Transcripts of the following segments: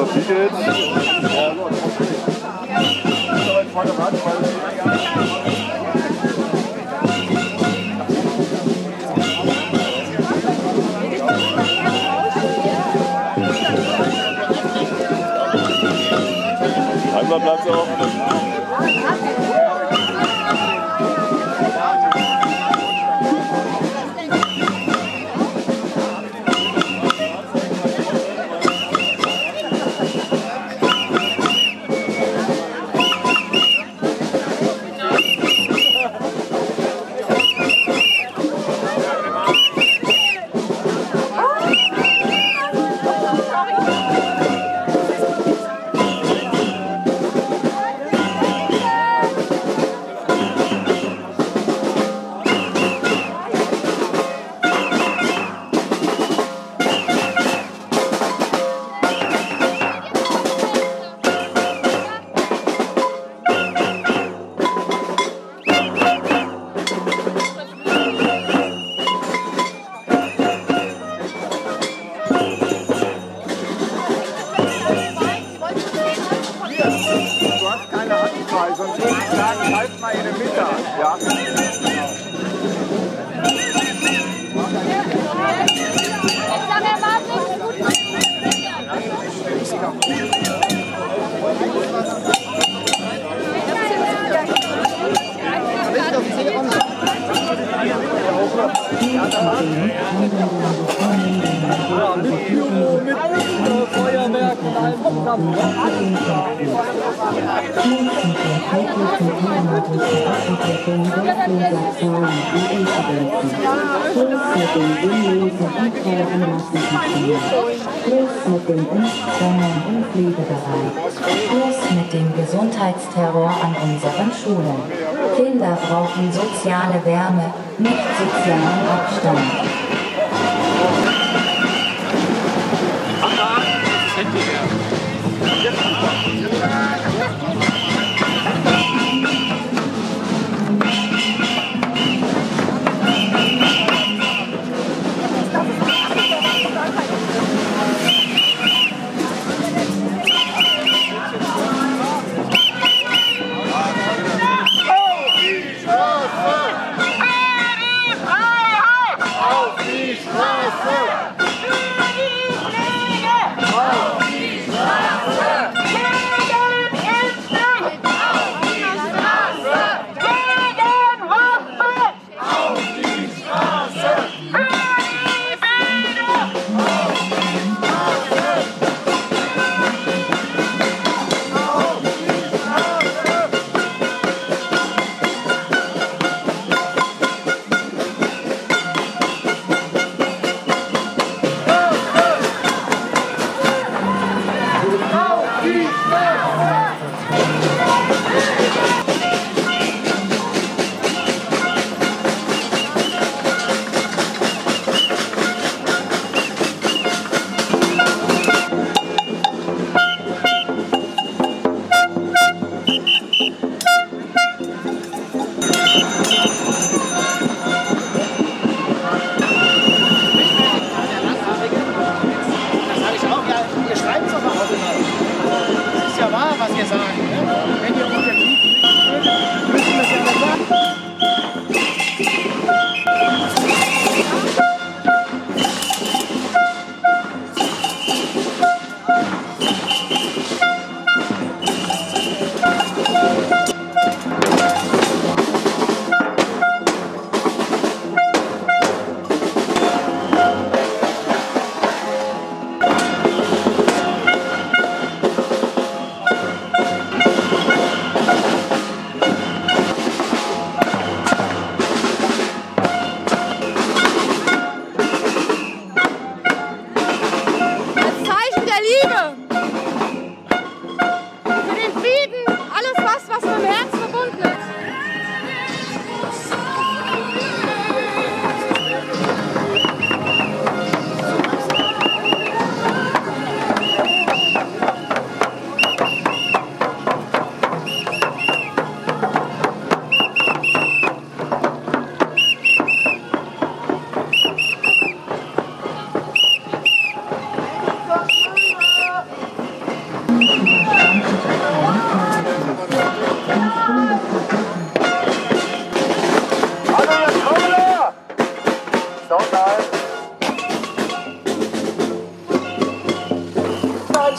Wie geht's? Ja, gut. Einmal Platz auf. Sonst würde ich sagen, halt mal in der Mitte. Ja. Mit Pyro, mit Feuerwerk und allem Programm. Mit dem Impfzwang und Pflegebereich. Schluss mit dem Gesundheitsterror an unseren Schulen. Kinder brauchen soziale Wärme, nicht sozialen Abstand.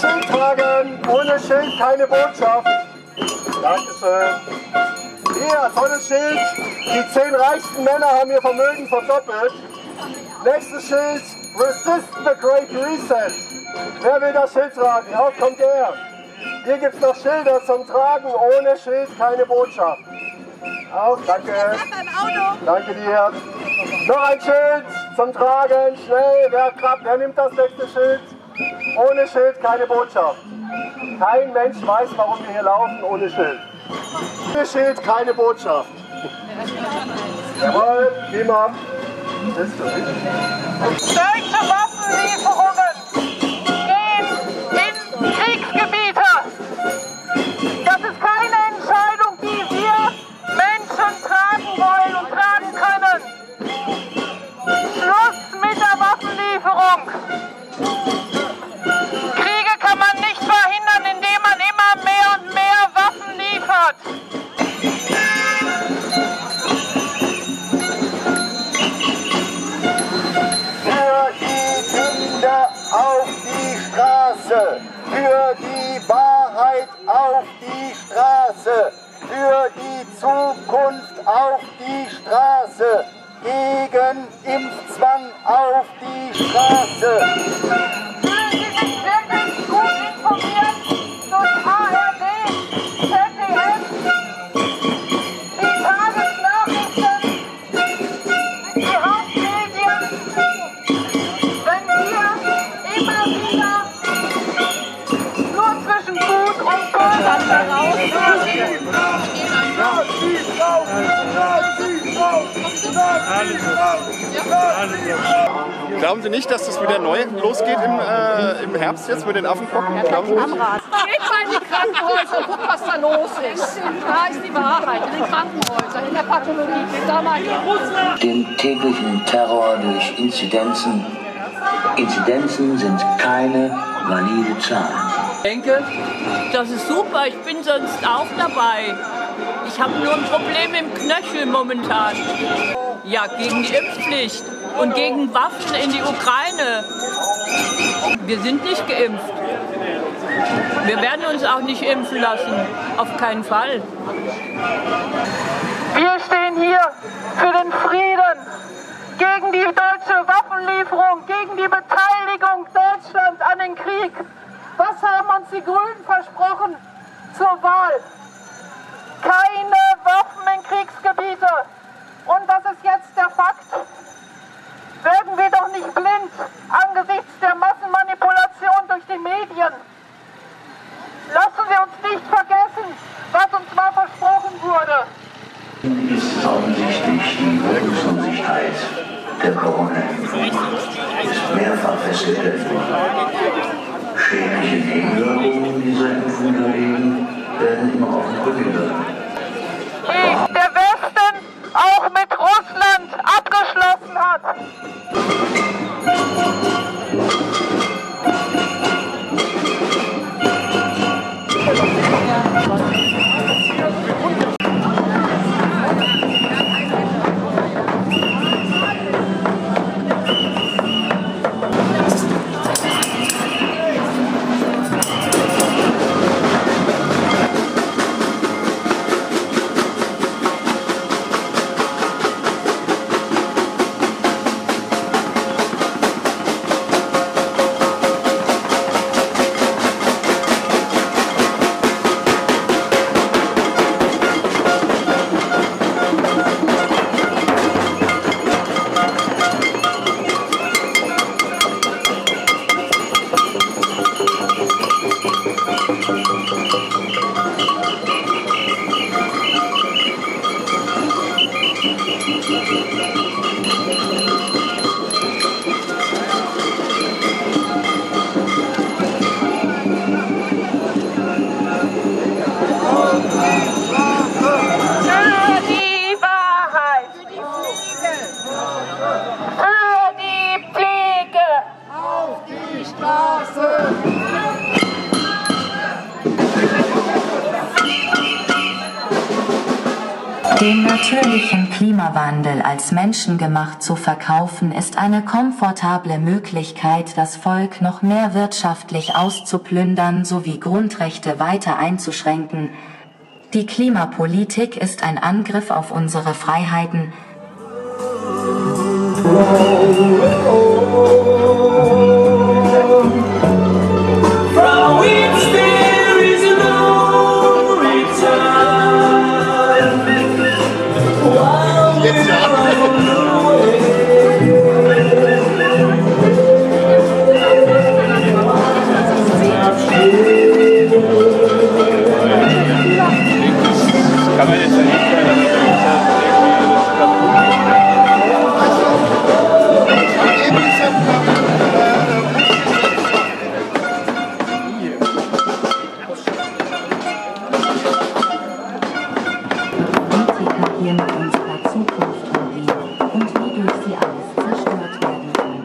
Schild tragen. Ohne Schild keine Botschaft. Dankeschön. Hier, tolles Schild. Die 10 reichsten Männer haben ihr Vermögen verdoppelt. Nächstes Schild. Resist the Great Reset. Wer will das Schild tragen? Auf kommt er. Hier gibt es noch Schilder zum Tragen. Ohne Schild keine Botschaft. Auf, danke. Danke dir. Noch ein Schild zum Tragen. Schnell, wer nimmt das nächste Schild? Ohne Schild keine Botschaft. Kein Mensch weiß, warum wir hier laufen ohne Schild. Ohne Schild keine Botschaft. Jawohl, prima. Deutsche Waffenlieferungen gehen in Kriegsgebiete. Das ist keine Entscheidung, die wir Menschen tragen wollen und tragen können. Schluss mit der Waffenlieferung. Kriege kann man nicht verhindern, indem man immer mehr und mehr Waffen liefert. Für die Kinder auf die Straße, für die Wahrheit auf die Straße, für die Zukunft auf die Straße, gegen Impfzwang auf die Straße. Sie sind wirklich gut informiert durch ARD, ZDF, die Tagesnachrichten, die Hauptmedien. Wenn wir immer wieder nur zwischen Gut und Böse herausfinden. Glauben Sie nicht, dass das wieder neu losgeht im Herbst jetzt mit den Affenpocken? Glauben Sie nicht? Geht mal in die Krankenhäuser und guckt, was da los ist. Da ist die Wahrheit, in den Krankenhäusern, in der Pathologie. Geht da mal hin. Den täglichen Terror durch Inzidenzen. Inzidenzen sind keine valide Zahl. Ich denke, das ist super, ich bin sonst auch dabei. Ich habe nur ein Problem im Knöchel momentan. Ja, gegen die Impfpflicht und gegen Waffen in die Ukraine. Wir sind nicht geimpft. Wir werden uns auch nicht impfen lassen. Auf keinen Fall. Wir stehen hier für den Frieden, gegen die deutsche Waffenlieferung, gegen die Beteiligung Deutschlands an den Krieg. Was haben uns die Grünen versprochen zur Wahl? Keine Waffen in Kriegsgebiete. Und was ist jetzt der Fakt? Werden wir doch nicht blind angesichts der Massenmanipulation durch die Medien. Lassen Sie uns nicht vergessen, was uns mal versprochen wurde. Ist offensichtlich die Wirkungsunsicherheit der Corona-Impfung. Ist mehrfach festgestellt worden. Schädliche Nebenwirkungen dieser Impfung dagegen werden immer offenkundiger. Der Westen auch mit Russland abgeschlossen hat. Den natürlichen Klimawandel als menschengemacht zu verkaufen, ist eine komfortable Möglichkeit, das Volk noch mehr wirtschaftlich auszuplündern sowie Grundrechte weiter einzuschränken. Die Klimapolitik ist ein Angriff auf unsere Freiheiten. Kann man jetzt ja nicht hier mit unserer Zukunft umgehen und wie durch sie alles zerstört werden kann.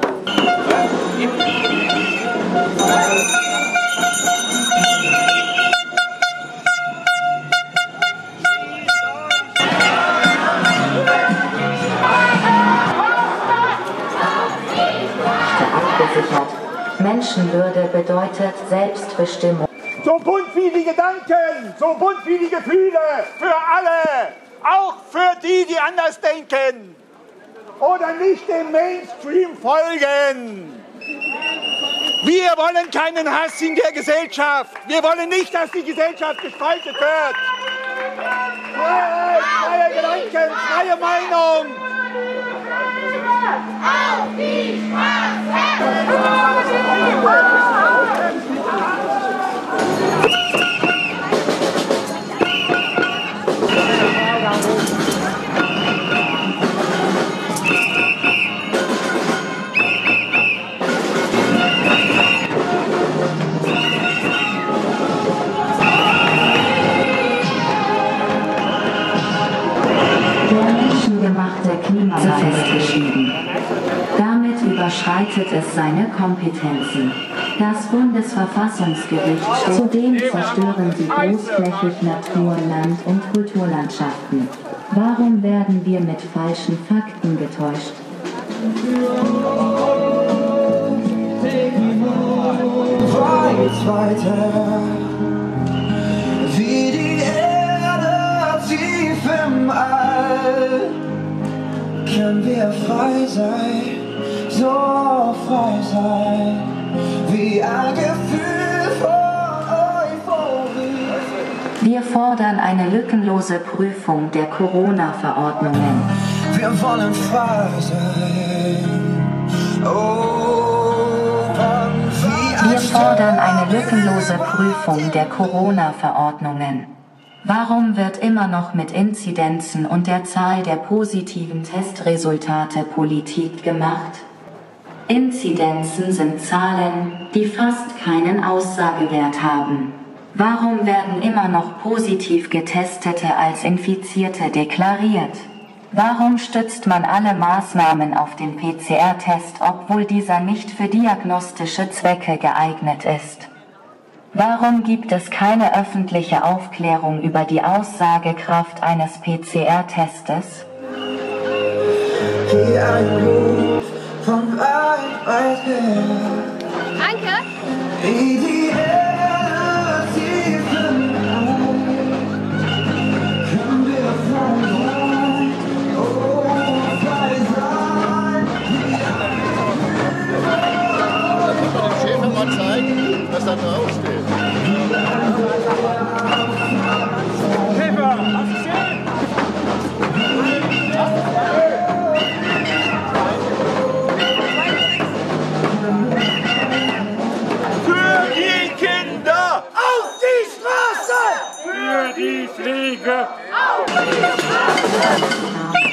Abgesichert. Menschenwürde bedeutet Selbstbestimmung. So bunt wie die Gedanken, so bunt wie die Gefühle, für alle, auch für die, die anders denken oder nicht dem Mainstream folgen. Wir wollen keinen Hass in der Gesellschaft. Wir wollen nicht, dass die Gesellschaft gespalten wird. Freiheit, freie Gedanken, freie Meinung. Auf die festgeschrieben. Damit überschreitet es seine Kompetenzen. Das Bundesverfassungsgericht, zudem zerstören sie großflächig Natur, Land und Kulturlandschaften. Warum werden wir mit falschen Fakten getäuscht? Wie die Erde tief im All, können wir frei sein, so frei sein, wie ein Gefühl von Euphorie. Wir fordern eine lückenlose Prüfung der Corona-Verordnungen. Wir wollen frei sein, Wir fordern eine lückenlose Prüfung der Corona-Verordnungen. Warum wird immer noch mit Inzidenzen und der Zahl der positiven Testresultate Politik gemacht? Inzidenzen sind Zahlen, die fast keinen Aussagewert haben. Warum werden immer noch positiv Getestete als Infizierte deklariert? Warum stützt man alle Maßnahmen auf den PCR-Test, obwohl dieser nicht für diagnostische Zwecke geeignet ist? Warum gibt es keine öffentliche Aufklärung über die Aussagekraft eines PCR-Testes? Wie ein Ruf von weit her. Danke. Wie die Erde tief im All, können wir frei sein, frei sein. dem Schäfer mal zeigen, was da draufsteht. Schäfer, hast du gesehen? Für die Kinder auf die Straße! Für die Fliege auf die Straße!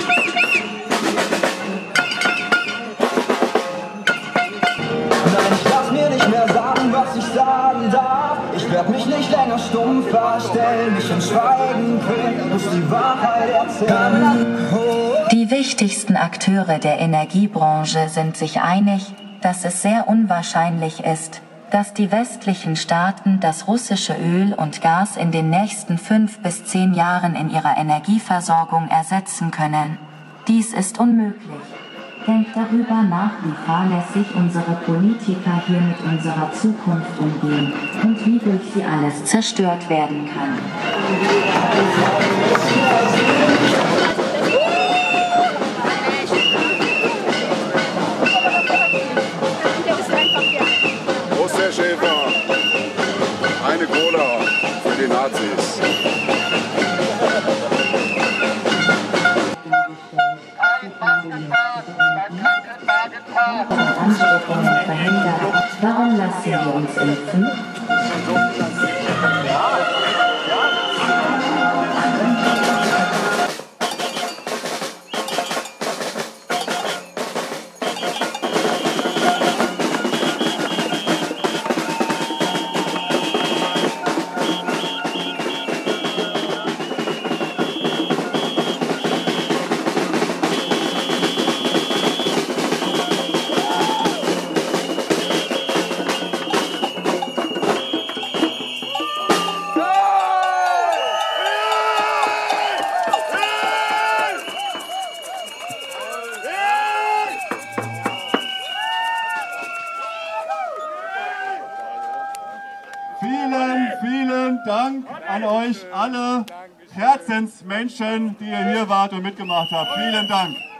Was ich sagen darf, ich werd mich nicht länger stumm verstellen, mich in Schweigen bringen, muss die Wahrheit erzählen. Die wichtigsten Akteure der Energiebranche sind sich einig, dass es sehr unwahrscheinlich ist, dass die westlichen Staaten das russische Öl und Gas in den nächsten 5 bis 10 Jahren in ihrer Energieversorgung ersetzen können. Dies ist unmöglich. Denkt darüber nach, wie fahrlässig unsere Politiker hier mit unserer Zukunft umgehen und wie durch sie alles zerstört werden kann. Wo ist der Schäfer? Eine Cola für die Nazis. Ansteckungen verhindern. Warum lassen wir uns impfen? Vielen Dank an euch alle Herzensmenschen, die ihr hier wart und mitgemacht habt. Vielen Dank.